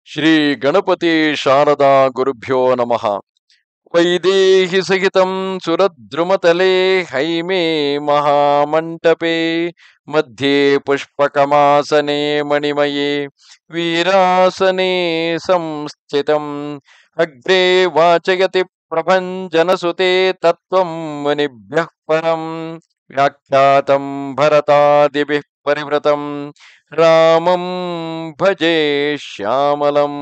ಶ್ರೀ ಗಣಪತಿ ಶಾರದಾ ಗುರುಭ್ಯೋ ನಮಃ. ವೈದೇಹಿ ಸಹಿತಂ ಸುರದ್ರುಮತಲೆ ಹೈಮೇ ಮಹಾಮಂಟಪೆ ಮಧ್ಯೆ ಪುಷ್ಪಕಮಾಸನೆ ಮಣಿಮಯೇ ವೀರಾಸನೆ ಸಂಸ್ಥಿತಂ ಅಗ್ರೆ ವಾಚಯತಿ ಪ್ರಭಂಜನಸುತೆ ತತ್ವಂ ಮುನಿಭ್ಯಃ ಪರಂ ವ್ಯಾಖ್ಯಾತಂ ಭರತಾದಿಭಿಃ ಪರಿವೃತಂ ರಾಮಂ ಭಜೆ ಶ್ಯಾಮಲಂ.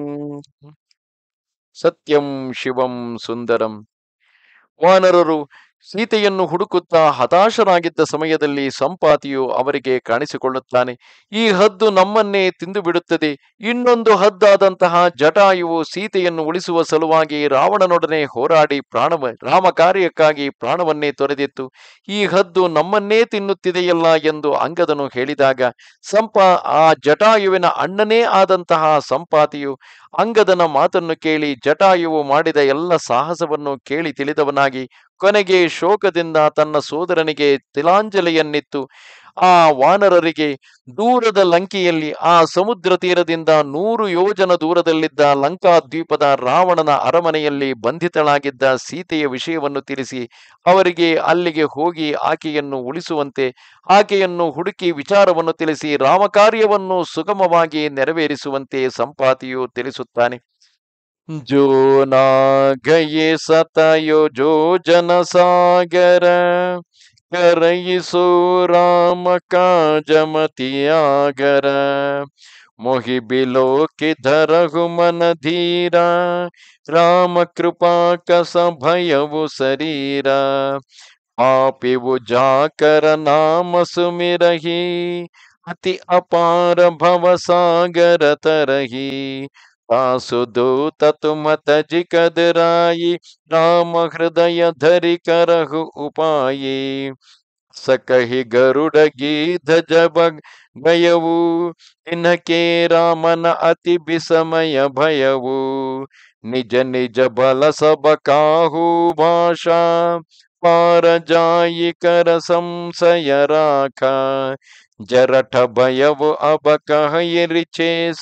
ಸತ್ಯಂ ಶಿವಂ ಸುಂದರಂ. ವಾನರರು ಸೀತೆಯನ್ನು ಹುಡುಕುತ್ತಾ ಹತಾಶರಾಗಿದ್ದ ಸಮಯದಲ್ಲಿ ಸಂಪಾತಿಯು ಅವರಿಗೆ ಕಾಣಿಸಿಕೊಳ್ಳುತ್ತಾನೆ. ಈ ಹದ್ದು ನಮ್ಮನ್ನೇ ತಿಂದು ಬಿಡುತ್ತದೆ. ಇನ್ನೊಂದು ಹದ್ದಾದಂತಹ ಜಟಾಯುವು ಸೀತೆಯನ್ನು ಉಳಿಸುವ ಸಲುವಾಗಿ ರಾವಣನೊಡನೆ ಹೋರಾಡಿ ರಾಮ ಕಾರ್ಯಕ್ಕಾಗಿ ಪ್ರಾಣವನ್ನೇ ತೊರೆದಿತ್ತು. ಈ ಹದ್ದು ನಮ್ಮನ್ನೇ ತಿನ್ನುತ್ತಿದೆಯಲ್ಲ ಎಂದು ಅಂಗದನು ಹೇಳಿದಾಗ ಆ ಜಟಾಯುವಿನ ಅಣ್ಣನೇ ಆದಂತಹ ಸಂಪಾತಿಯು ಅಂಗದನ ಮಾತನ್ನು ಕೇಳಿ ಜಟಾಯುವು ಮಾಡಿದ ಎಲ್ಲ ಸಾಹಸವನ್ನು ಕೇಳಿ ತಿಳಿದವನಾಗಿ ಕೊನೆಗೆ ಶೋಕದಿಂದ ತನ್ನ ಸೋದರನಿಗೆ ತಿಲಾಂಜಲಿಯನ್ನಿತ್ತು ಆ ವಾನರರಿಗೆ ದೂರದ ಲಂಕೆಯಲ್ಲಿ ಆ ಸಮುದ್ರ ತೀರದಿಂದ 100 ಯೋಜನ ದೂರದಲ್ಲಿದ್ದ ಲಂಕಾದ್ವೀಪದ ರಾವಣನ ಅರಮನೆಯಲ್ಲಿ ಬಂಧಿತಳಾಗಿದ್ದ ಸೀತೆಯ ವಿಷಯವನ್ನು ತಿಳಿಸಿ ಅವರಿಗೆ ಅಲ್ಲಿಗೆ ಹೋಗಿ ಆಕೆಯನ್ನು ಉಳಿಸುವಂತೆ ಆಕೆಯನ್ನು ಹುಡುಕಿ ವಿಚಾರವನ್ನು ತಿಳಿಸಿ ರಾಮಕಾರ್ಯವನ್ನು ಸುಗಮವಾಗಿ ನೆರವೇರಿಸುವಂತೆ ಸಂಪಾತಿಯು ತಿಳಿಸುತ್ತಾನೆ. ಜೋ ನಾ ಗಯೆ ಸತಯೋ ಜೋ ಜನಸಾಗರ ಕರಯಿಸೋ ರಾಮ ಕಾಜಮತಿಯಾಗರ ಮೊಹಿ ಬಿಲೋಕಿ ಧರಹು ಮನ ಧೀರ ರಾಮ ಕೃಪಾ ಕಸ ಭಯವು ಶರೀರ ಪಾಪಿವು ಜಾಕರ ನಾಮ ಸುಮಿರಹಿ ಅತಿ ಅಪಾರ ಭವ ಸಾಗರ ತರಹಿ ತಾಸು ದೂತ ತುಮ ತಜಿ ಕದರಾಯಿ ರಾಮ ಹೃದಯ ಧರಿ ಕರಹು ಉಪಾಯಿ ಸಕಹಿ ಗರುಡ ಗೀಧ ಜಬ ಗಯವು ಇನಕೆ ರಾಮನ ಅತಿ ಬಿಸಮಯ ಭಯವು ನಿಜ ನಿಜ ಬಲ ಸಬ ಕಾಹು ಭಾಷಾ ಪಾರ ಜಾಯಿ ಕರ ಸಂಶಯ ರಾಖ ಜರಠ ಭಯವು ಅಬ ಕಹಯಿರಿ ಚೇಸ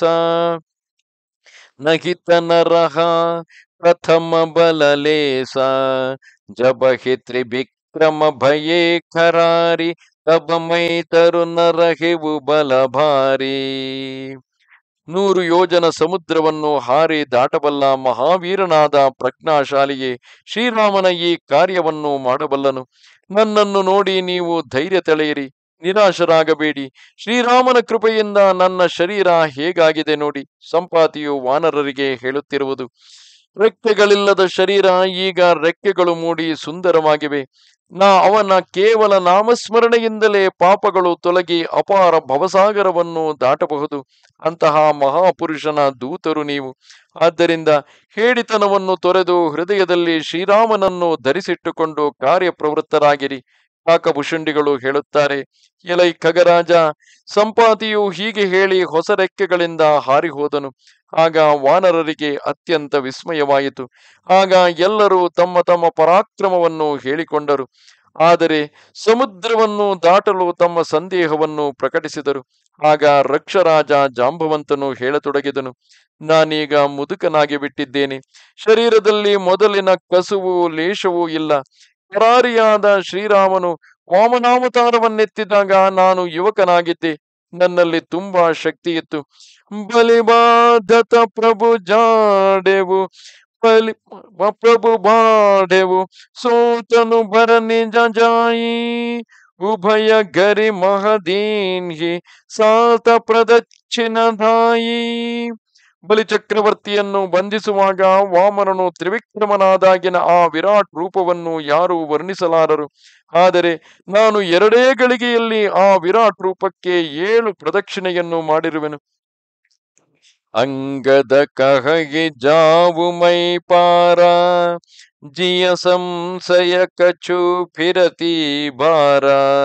ನಹಿತ ನರಹ ಪ್ರಥಮ ಬಲಲೇಸ ಜಬಹಿ ತ್ರಿವಿಕ್ರಮ ಭಯೇ ಖರಾರಿ ತಬ ಮೈ ತರು ನರಹಿವು ಬಲ ಭಾರಿ. 100 ಯೋಜನ ಸಮುದ್ರವನ್ನು ಹಾರಿ ದಾಟಬಲ್ಲ ಮಹಾವೀರನಾದ ಪ್ರಜ್ಞಾಶಾಲಿಯೇ, ಶ್ರೀರಾಮನ ಈ ಕಾರ್ಯವನ್ನು ಮಾಡಬಲ್ಲನು. ನನ್ನನ್ನು ನೋಡಿ ನೀವು ಧೈರ್ಯ ತಳೆಯಿರಿ, ನಿರಾಶರಾಗಬೇಡಿ. ಶ್ರೀರಾಮನ ಕೃಪೆಯಿಂದ ನನ್ನ ಶರೀರ ಹೇಗಾಗಿದೆ ನೋಡಿ. ಸಂಪಾತಿಯು ವಾನರರಿಗೆ ಹೇಳುತ್ತಿರುವುದು. ರೆಕ್ಕೆಗಳಿಲ್ಲದ ಶರೀರ ಈಗ ರೆಕ್ಕೆಗಳು ಮೂಡಿ ಸುಂದರವಾಗಿವೆ. ಅವನ ಕೇವಲ ನಾಮಸ್ಮರಣೆಯಿಂದಲೇ ಪಾಪಗಳು ತೊಲಗಿ ಅಪಾರ ಭವಸಾಗರವನ್ನು ದಾಟಬಹುದು. ಅಂತಹ ಮಹಾಪುರುಷನ ದೂತರು ನೀವು. ಆದ್ದರಿಂದ ಹೇಡಿತನವನ್ನು ತೊರೆದು ಹೃದಯದಲ್ಲಿ ಶ್ರೀರಾಮನನ್ನು ಧರಿಸಿಟ್ಟುಕೊಂಡು ಕಾರ್ಯಪ್ರವೃತ್ತರಾಗಿರಿ. ಕಾಕಭುಷುಂಡಿಗಳು ಹೇಳುತ್ತಾರೆ, ಎಲೈ ಖಗರಾಜ. ಸಂಪಾತಿಯು ಹೀಗೆ ಹೇಳಿ ಹೊಸ ರೆಕ್ಕೆಗಳಿಂದ ಹಾರಿ ಹೋದನು. ಆಗ ವಾನರರಿಗೆ ಅತ್ಯಂತ ವಿಸ್ಮಯವಾಯಿತು. ಆಗ ಎಲ್ಲರೂ ತಮ್ಮ ತಮ್ಮ ಪರಾಕ್ರಮವನ್ನು ಹೇಳಿಕೊಂಡರು. ಆದರೆ ಸಮುದ್ರವನ್ನು ದಾಟಲು ತಮ್ಮ ಸಂದೇಹವನ್ನು ಪ್ರಕಟಿಸಿದರು. ಆಗ ರಕ್ಷರಾಜ ಜಾಂಬವಂತನು ಹೇಳತೊಡಗಿದನು, ನಾನೀಗ ಮುದುಕನಾಗಿ ಬಿಟ್ಟಿದ್ದೇನೆ. ಶರೀರದಲ್ಲಿ ಮೊದಲಿನ ಕಸುವು ಲೇಷವೂ ಇಲ್ಲ. ಪರಾರಿಯಾದ ಶ್ರೀರಾಮನು ವಾಮನಾವತಾರವನ್ನೆತ್ತಿದಾಗ ನಾನು ಯುವಕನಾಗಿದ್ದೆ. ನನ್ನಲ್ಲಿ ತುಂಬಾ ಶಕ್ತಿ ಇತ್ತು. ಬಲಿಬಾಧತ ಪ್ರಭು ಜಾಡೆವು ಪ್ರಭು ಬಾಡೆವು ಸೋತನು ಭರ ನಿಜ ಜಾಯಿ ಉಭಯ ಗರಿ ಮಹದೀನ್ಹಿ ಸಾತ ಪ್ರದಕ್ಷಿಣಧಾಯಿ. ಬಲಿಚಕ್ರವರ್ತಿಯನ್ನು ಬಂಧಿಸುವಾಗ ವಾಮನನು ತ್ರಿವಿಕ್ರಮನಾದಾಗಿನ ಆ ವಿರಾಟ್ ರೂಪವನ್ನು ಯಾರೂ ವರ್ಣಿಸಲಾರರು. ಆದರೆ ನಾನು 2 ಗಳಿಗೆಯಲ್ಲಿ ಆ ವಿರಾಟ್ ರೂಪಕ್ಕೆ 7 ಪ್ರದಕ್ಷಿಣೆಯನ್ನು ಮಾಡಿರುವೆನು. ಅಂಗದ ಕಹಗಿ ಜಾವು ಮೈ ಪಾರ ಜಿಯ ಸಂಶಯ ಕಚು ಫಿರತಿ ಭಾರ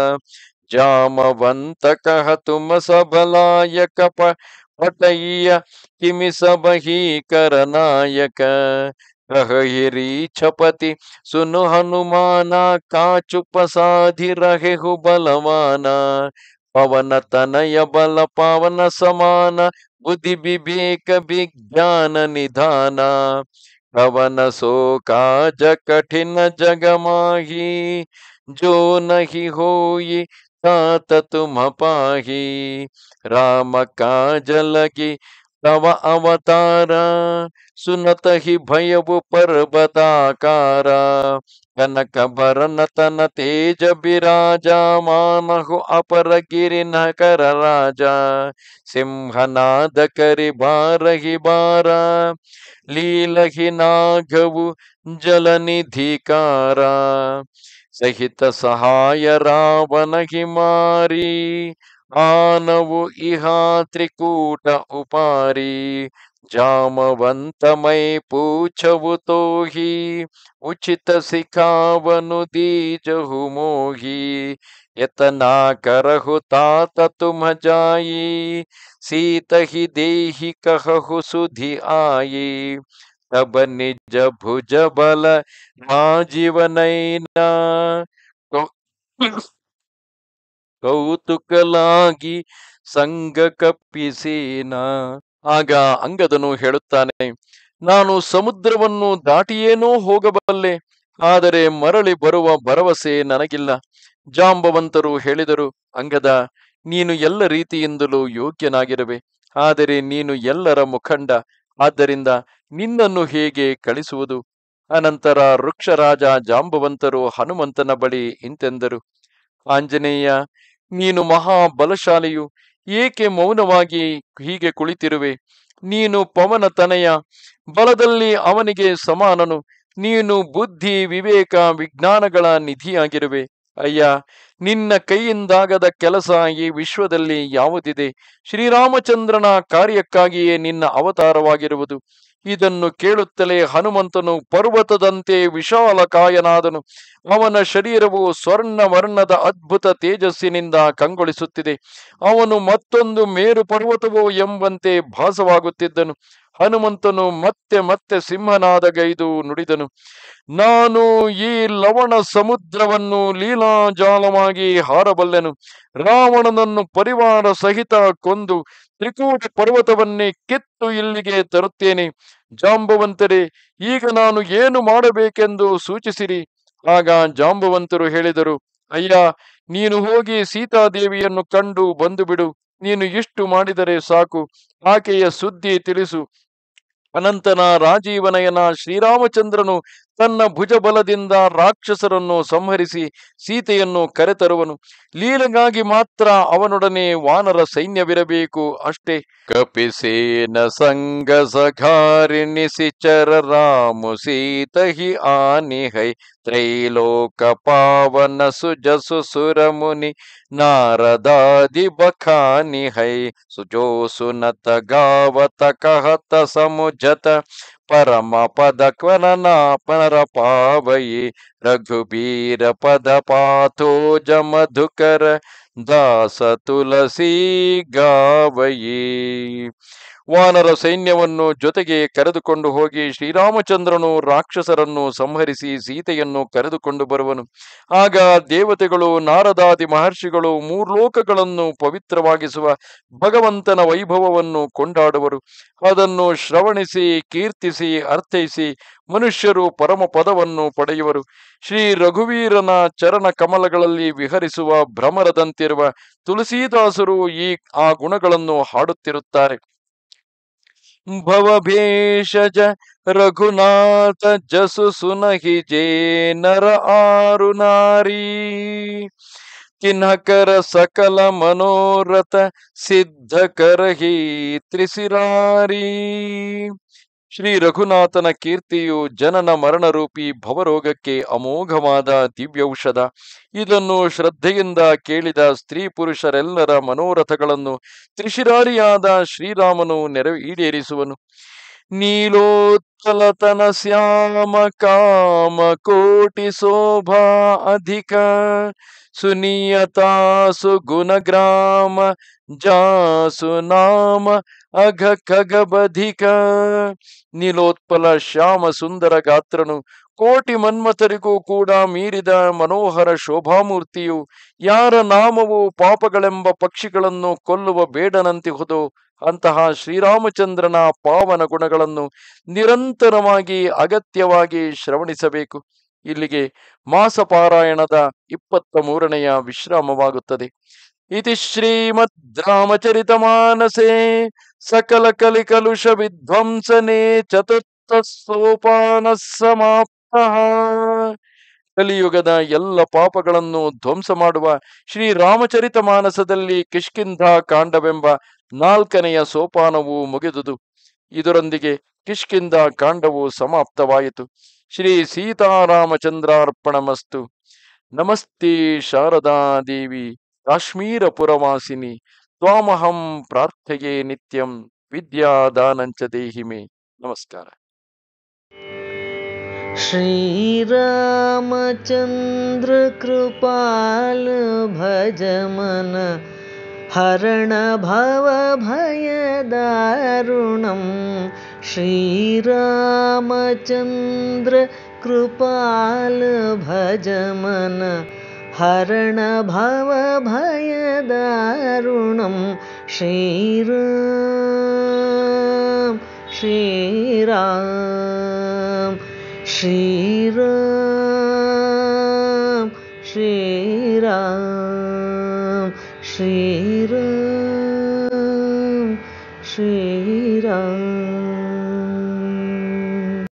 ಜಾಮವಂತ ಕಹ ತುಮ ಸಬಲಾಯಕ ಪಟಯ್ಯ ಕಿಮಿ ಸಬಹಿ ಕರನಾಯಕ ಕಹಿರಿ ಛಪತಿ ಸುನು ಹನುಮಾನ ಕಾಚುಪ ಸಾಧಿ ರಹೆಹು ಬಲವಾನ ಪವನ ತನಯ ಬಲ ಪಾವನ ಸಮಾನ ಬುದ್ಧಿ ವಿವೇಕ ವಿಜ್ಞಾನ ನಿಧಾನ ಕವನ ಸೋ ಕಾಜ ಕಠಿನ ಜಗ ಮಾಹಿ जो नहीं होई तात तुम पाही राम काज लगी तव अवतार सुनत ही भयउ पर्वताकार कनक भरन तन तेज बिराजा मानहु अपर गिरि नकर राजा सिंहनाद करि बारहि बारा लीलहि नागವು जलनिधिकार सहित सहाय रावण हिमारी आनवु इहा त्रिकूट उपारी जामवंतमय पूछवु तो ही उचित सिखावनु दीजहु मोही यतना करहु तात तुम जाई सीत ही देहि कहु सुधि आई तब निज भुज बल ರಾಜೀವನೈನ ಕೌತುಕಲಾಗಿ ಸಂಗ ಕಪ್ಪಿಸೇನ. ಆಗ ಅಂಗದನು ಹೇಳುತ್ತಾನೆ, ನಾನು ಸಮುದ್ರವನ್ನು ದಾಟಿಯೇನೋ ಹೋಗಬಲ್ಲೆ, ಆದರೆ ಮರಳಿ ಬರುವ ಭರವಸೆ ನನಗಿಲ್ಲ. ಜಾಂಬವಂತರು ಹೇಳಿದರು, ಅಂಗದ, ನೀನು ಎಲ್ಲ ರೀತಿಯಿಂದಲೂ ಯೋಗ್ಯನಾಗಿರುವೆ, ಆದರೆ ನೀನು ಎಲ್ಲರ ಮುಖಂಡ, ಆದ್ದರಿಂದ ನಿನ್ನನ್ನು ಹೇಗೆ ಕಳಿಸುವುದು? ಅನಂತರ ವೃಕ್ಷರಾಜ ಜಾಂಬವಂತರು ಹನುಮಂತನ ಬಳಿ ಇಂತೆಂದರು, ಆಂಜನೇಯ, ನೀನು ಮಹಾ ಬಲಶಾಲಿಯು, ಏಕೆ ಮೌನವಾಗಿ ಹೀಗೆ ಕುಳಿತಿರುವೆ? ನೀನು ಪವನ ತನಯ, ಬಲದಲ್ಲಿ ಅವನಿಗೆ ಸಮಾನನು. ನೀನು ಬುದ್ಧಿ ವಿವೇಕ ವಿಜ್ಞಾನಗಳ ನಿಧಿಯಾಗಿರುವೆ. ಅಯ್ಯ, ನಿನ್ನ ಕೈಯಿಂದಾಗದ ಕೆಲಸ ಈ ವಿಶ್ವದಲ್ಲಿ ಯಾವುದಿದೆ? ಶ್ರೀರಾಮಚಂದ್ರನ ಕಾರ್ಯಕ್ಕಾಗಿಯೇ ನಿನ್ನ ಅವತಾರವಾಗಿರುವುದು. ಇದನ್ನು ಕೇಳುತ್ತಲೇ ಹನುಮಂತನು ಪರ್ವತದಂತೆ ವಿಶಾಲ ಕಾಯನಾದನು. ಅವನ ಶರೀರವು ಸ್ವರ್ಣ ವರ್ಣದ ಅದ್ಭುತ ತೇಜಸ್ಸಿನಿಂದ ಕಂಗೊಳಿಸುತ್ತಿದೆ. ಅವನು ಮತ್ತೊಂದು ಮೇರು ಪರ್ವತವೋ ಎಂಬಂತೆ ಭಾಸವಾಗುತ್ತಿದ್ದನು. ಹನುಮಂತನು ಮತ್ತೆ ಮತ್ತೆ ಸಿಂಹನಾದಗೈದು ನುಡಿದನು, ನಾನು ಈ ಲವಣ ಸಮುದ್ರವನ್ನು ಲೀಲಾಜಾಲವಾಗಿ ಹಾರಬಲ್ಲೆನು. ರಾವಣನನ್ನು ಪರಿವಾರ ಸಹಿತ ಕೊಂದು ತ್ರಿಕೂಟ ಪರ್ವತವನ್ನೇ ಕಿತ್ತು ಇಲ್ಲಿಗೆ ತರುತ್ತೇನೆ. ಜಾಂಬವಂತರೇ, ಈಗ ನಾನು ಏನು ಮಾಡಬೇಕೆಂದು ಸೂಚಿಸಿರಿ. ಆಗ ಜಾಂಬವಂತರು ಹೇಳಿದರು, ಅಯ್ಯ, ನೀನು ಹೋಗಿ ಸೀತಾದೇವಿಯನ್ನು ಕಂಡು ಬಂದು ಬಿಡು. ನೀನು ಇಷ್ಟು ಮಾಡಿದರೆ ಸಾಕು. ಆಕೆಯ ಸುದ್ದಿ ತಿಳಿಸು. ಅನಂತನ ರಾಜೀವನಯನ ಶ್ರೀರಾಮಚಂದ್ರನು ತನ್ನ ಭುಜಬಲದಿಂದ ರಾಕ್ಷಸರನ್ನು ಸಂಹರಿಸಿ ಸೀತೆಯನ್ನು ಕರೆತರುವನು. ಲೀಲೆಗಾಗಿ ಮಾತ್ರ ಅವನೊಡನೆ ವಾನರ ಸೈನ್ಯವಿರಬೇಕು, ಅಷ್ಟೇ. ಕಪಿಸೇನ ಸಂಗ ಸಖಾರಿಣಿ ಸಿಚರ ರಾಮು ಸೀತಹಿ ಆನಿಹೈ ತ್ರೈಲೋಕ ಪಾವನ ಸುಜಸು ಸುರಮುನಿ ನಾರದಾದಿ ಬಖಾನಿ ಹೈ ಸುಜೋ ಸುನತ ಗಾವತ ಕಹತ ಸಮುಜತ ಪರಮ ಪದ ಕ್ವರನ ಪರ ಪಾವಯಿ ರಘುಬೀರ ಪದ ಪಾಥೋಜ ಮಧುಕರ ದಾಸ ತುಳಸಿ ಗಾವಯಿ. ವಾನರ ಸೈನ್ಯವನ್ನು ಜೊತೆಗೆ ಕರೆದುಕೊಂಡು ಹೋಗಿ ಶ್ರೀರಾಮಚಂದ್ರನು ರಾಕ್ಷಸರನ್ನು ಸಂಹರಿಸಿ ಸೀತೆಯನ್ನು ಕರೆದುಕೊಂಡು ಬರುವನು. ಆಗ ದೇವತೆಗಳು, ನಾರದಾದಿ ಮಹರ್ಷಿಗಳು ಮೂರ್ಲೋಕಗಳನ್ನು ಪವಿತ್ರವಾಗಿಸುವ ಭಗವಂತನ ವೈಭವವನ್ನು ಕೊಂಡಾಡುವರು. ಅದನ್ನು ಶ್ರವಣಿಸಿ ಕೀರ್ತಿಸಿ ಅರ್ಥೈಸಿ ಮನುಷ್ಯರು ಪರಮ ಪದವನ್ನು ಪಡೆಯುವರು. ಶ್ರೀ ರಘುವೀರನ ಚರಣ ಕಮಲಗಳಲ್ಲಿ ವಿಹರಿಸುವ ಭ್ರಮರದಂತಿರುವ ತುಳಸೀದಾಸರು ಆ ಗುಣಗಳನ್ನು ಹಾಡುತ್ತಿರುತ್ತಾರೆ. ಭವಭೇಷಜ ರಘುನಾಥ ಜಸು ಸುನಹಿ ಜೇ ನರ ಆರು ನಾರಿ ಕಿನ್ನಕರ ಸಕಲ ಮನೋರಥ ಸಿದ್ಧ ಕರಹಿ ತ್ರಿಸಿರಾರಿ. ಶ್ರೀ ರಘುನಾಥನ ಕೀರ್ತಿಯು ಜನನ ಮರಣರೂಪಿ ಭವರೋಗಕ್ಕೆ ಅಮೋಘವಾದ ದಿವ್ಯೌಷಧ. ಇದನ್ನು ಶ್ರದ್ಧೆಯಿಂದ ಕೇಳಿದ ಸ್ತ್ರೀ ಪುರುಷರೆಲ್ಲರ ಮನೋರಥಗಳನ್ನು ತ್ರಿಶಿರಾರಿಯಾದ ಶ್ರೀರಾಮನು ಈಡೇರಿಸುವನು. ನೀಲೋತ್ಪಲತನ ಶ್ಯಾಮ ಕಾಮ ಕೋಟಿ ಶೋಭಾ ಅಧಿಕ ಸುನಿಯತಾ ಸುಗುಣಗ್ರಾಮ ಜಾಸು ನಾಮ ಅಘ ಖಗ ಬಧಿಕ. ನೀಲೋತ್ಪಲ ಶ್ಯಾಮ ಸುಂದರ ಗಾತ್ರನು, ಕೋಟಿ ಮನ್ಮಥರಿಗೂ ಕೂಡ ಮೀರಿದ ಮನೋಹರ ಶೋಭಾಮೂರ್ತಿಯು, ಯಾರ ನಾಮವು ಪಾಪಗಳೆಂಬ ಪಕ್ಷಿಗಳನ್ನು ಕೊಲ್ಲುವ ಬೇಡನಂತಿಹುದೋ ಅಂತಹ ಶ್ರೀರಾಮಚಂದ್ರನ ಪಾವನ ಗುಣಗಳನ್ನು ನಿರಂತರವಾಗಿ ಅಗತ್ಯವಾಗಿ ಶ್ರವಣಿಸಬೇಕು. ಇಲ್ಲಿಗೆ ಮಾಸಪಾರಾಯಣದ 23ನೆಯ ವಿಶ್ರಾಮವಾಗುತ್ತದೆ. ಇತಿ ಶ್ರೀಮದ್ ರಾಮಚರಿತಮಾನಸೆ ಸಕಲ ಕಲಿಕಲುಷ ವಿಧ್ವಂಸನೆ ಚತುರ್ಥ ಸೋಪಾನ ಸಮಾಪ್ತ. ಕಲಿಯುಗದ ಎಲ್ಲ ಪಾಪಗಳನ್ನು ಧ್ವಂಸ ಮಾಡುವ ಶ್ರೀರಾಮಚರಿತ ಮಾನಸದಲ್ಲಿ ಕಿಷ್ಕಿಂಧ ಕಾಂಡವೆಂಬ 4ನೆಯ ಸೋಪಾನವು ಮುಗಿದುದು. ಇದರೊಂದಿಗೆ ಕಿಷ್ಕಿಂಧ ಕಾಂಡವು ಸಮಾಪ್ತವಾಯಿತು. ಶ್ರೀ ಸೀತಾರಾಮಚಂದ್ರಾರ್ಪಣಮಸ್ತು. ನಮಸ್ತೆ ಶಾರದಾ ದೇವಿ ಕಾಶ್ಮೀರ ಪುರವಾಸಿನಿ. ತ್ವಾಮಹಂ ಪ್ರಾರ್ಥಯೇ ನಿತ್ಯಂ ವಿದ್ಯಾದಾನಂಚ ದೇಹಿ ಮೇ. ನಮಸ್ಕಾರ. ಶ್ರೀರಾಮಚಂದ್ರ ಕೃಪಾಲ ಭಜ ಮನ ಹರಣ ಭವ ಭಯ ದಾರುಣಂ. ಶ್ರೀರಾಮಚಂದ್ರ ಕೃಪಾಲ ಭಜ ಮನ ಹರಣ ಭವ ಭಯ ದಾರುಣಂ. ಶ್ರೀರಾಮ್ ಶ್ರೀರಾಮ್ ಶ್ರೀರಾಮ್ ಶ್ರೀರಾಮ್ ಶ್ರೀರಾಮ್ ಶ್ರೀರಾಮ್.